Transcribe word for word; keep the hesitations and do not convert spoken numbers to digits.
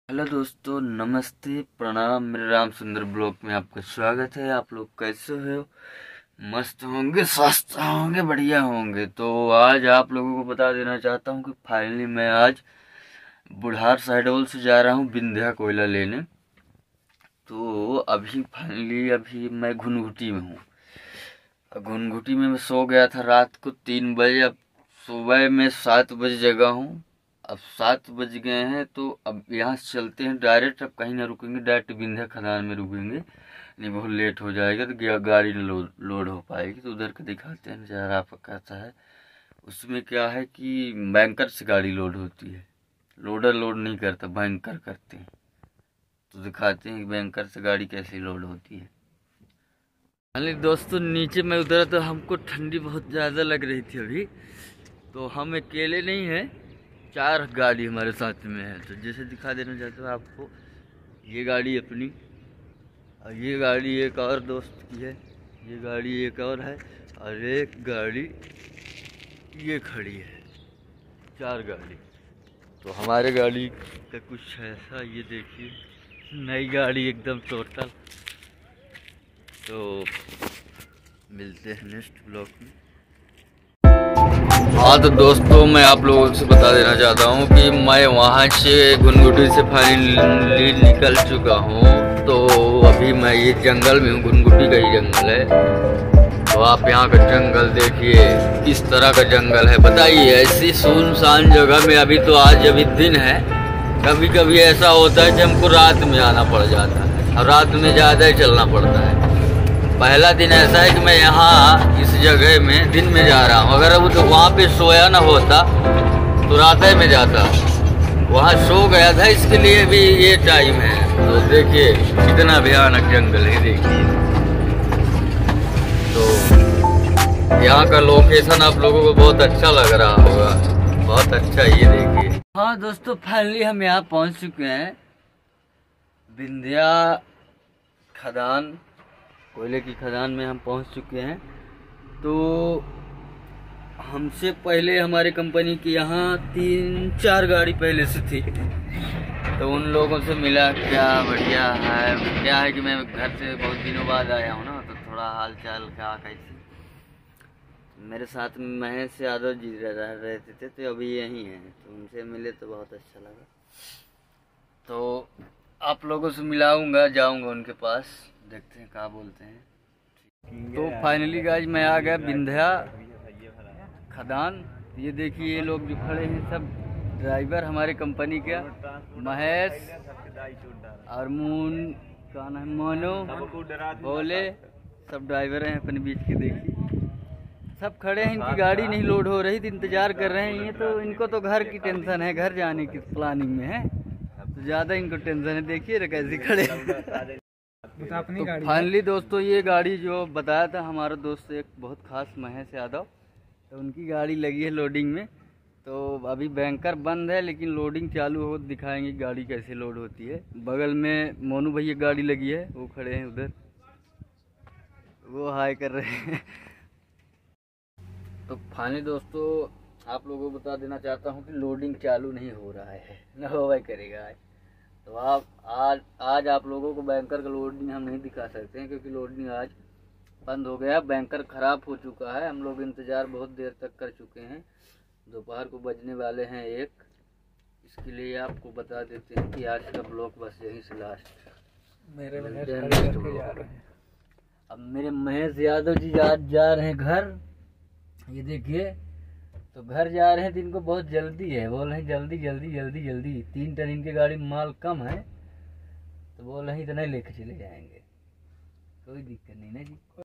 Hello दोस्तों, नमस्ते, प्रणाम। मेरे राम सुंदर ब्लॉग में आपका स्वागत है। आप लोग कैसे हो? मस्त होंगे, स्वस्थ होंगे, बढ़िया होंगे। तो आज आप लोगों को बता देना चाहता हूँ कि फाइनली मैं आज बुढ़ार साइडोल से जा रहा हूँ विंध्या कोयला लेने। तो अभी फाइनली अभी मैं घुनघुटी में हूँ। घुनघुटी में मैं सो गया था रात को तीन बजे। अब सुबह में सात बजे जगा हूँ। अब सात बज गए हैं तो अब यहाँ से चलते हैं डायरेक्ट। अब कहीं ना रुकेंगे, डायरेक्ट विंध्या खदान में रुकेंगे, नहीं बहुत लेट हो जाएगा तो गाड़ी लो, लोड हो पाएगी। तो उधर का दिखाते हैं नज़ारा आपका कैसा है। उसमें क्या है कि बैंकर से गाड़ी लोड होती है, लोडर लोड नहीं करता, बैंकर करते हैं। तो दिखाते हैं कि बैंकर से गाड़ी कैसे लोड होती है। अरे दोस्तों, नीचे मैं उधर तो हमको ठंडी बहुत ज़्यादा लग रही थी अभी। तो हम अकेले नहीं हैं, चार गाड़ी हमारे साथ में है। तो जैसे दिखा देना चाहता हूँ आपको, ये गाड़ी अपनी, और ये गाड़ी एक और दोस्त की है, ये गाड़ी एक और है, और एक गाड़ी ये खड़ी है। चार गाड़ी। तो हमारे गाड़ी का कुछ ऐसा, ये देखिए, नई गाड़ी एकदम टोटल। तो मिलते हैं नेक्स्ट ब्लॉग में। हाँ तो दोस्तों, मैं आप लोगों से बता देना चाहता हूँ कि मैं वहाँ से घुनघुटी से फाइनली निकल चुका हूँ। तो अभी मैं ये जंगल में हूँ, घुनघुटी का ही जंगल है। तो आप यहाँ का जंगल देखिए, किस तरह का जंगल है बताइए। ऐसी सुनसान जगह में अभी तो आज अभी दिन है, कभी कभी ऐसा होता है कि हमको रात में आना पड़ जाता है, और रात में ज़्यादा ही चलना पड़ता है। पहला दिन ऐसा है कि मैं यहाँ इस जगह में दिन में जा रहा हूँ। अगर अब तो वहाँ पे सोया ना होता तो रात में जाता। वहाँ सो गया था, इसके लिए भी ये टाइम है। तो देखिए कितना भयानक जंगल है, देखिए। तो यहाँ का लोकेशन आप लोगों को बहुत अच्छा लग रहा होगा, बहुत अच्छा, ये देखिए। हाँ दोस्तों, फाइनली हम यहाँ पहुँच चुके हैं विंध्या खदान, कोयले की खदान में हम पहुंच चुके हैं। तो हमसे पहले हमारे कंपनी की यहाँ तीन चार गाड़ी पहले से थी। तो उन लोगों से मिला, क्या बढ़िया है। क्या है कि मैं घर से बहुत दिनों बाद आया हूँ ना, तो थोड़ा हाल चाल क्या कैसे। मेरे साथ में महेश यादव जी रह रहते थे, तो अभी यहीं हैं। तो उनसे मिले तो बहुत अच्छा लगा। तो आप लोगों से मिलाऊंगा, जाऊंगा उनके पास, देखते हैं क्या बोलते हैं। तो फाइनली गाइस मैं आ गया विंध्या खदान। ये देखिए, ये लोग जो खड़े हैं सब ड्राइवर हमारे कंपनी के, महेश और मून, का नाम मोनो, भोले, सब ड्राइवर हैं अपने बीच के। देखिए सब खड़े हैं, इनकी गाड़ी नहीं लोड हो रही थी, इंतजार कर रहे हैं ये। तो इनको तो घर की टेंशन है, घर जाने की प्लानिंग में है, तो ज़्यादा इनको टेंशन है। देखिए कैसे खड़े हैं। तो फाइनली दोस्तों, ये गाड़ी जो बताया था हमारा दोस्त एक बहुत खास महेश यादव, तो उनकी गाड़ी लगी है लोडिंग में। तो अभी बैंकर बंद है, लेकिन लोडिंग चालू हो, दिखाएंगे गाड़ी कैसे लोड होती है। बगल में मोनू भैया गाड़ी लगी है, वो खड़े हैं उधर, वो हाई कर रहे हैं। तो फाइनली दोस्तों, आप लोगों को बता देना चाहता हूँ कि लोडिंग चालू नहीं हो रहा है, न हो भाई करेगा। तो आप आज आज आप लोगों को बैंकर का लोडिंग हम नहीं दिखा सकते हैं, क्योंकि लोडिंग आज बंद हो गया। बैंकर ख़राब हो चुका है, हम लोग इंतज़ार बहुत देर तक कर चुके हैं। दोपहर को बजने वाले हैं एक। इसके लिए आपको बता देते हैं कि आज का ब्लॉग बस यहीं से लास्ट। मेरे महेश करके जा रहे हैं। अब मेरे महेश यादव जी आज जा रहे हैं घर, ये देखिए। तो घर जा रहे हैं तो इनको बहुत जल्दी है, बोल रहे हैं जल्दी जल्दी जल्दी जल्दी। तीन टन इनकी गाड़ी माल कम है, तो बोल रहे हैं इतना ही लेके चले जाएंगे, कोई दिक्कत नहीं ना जी।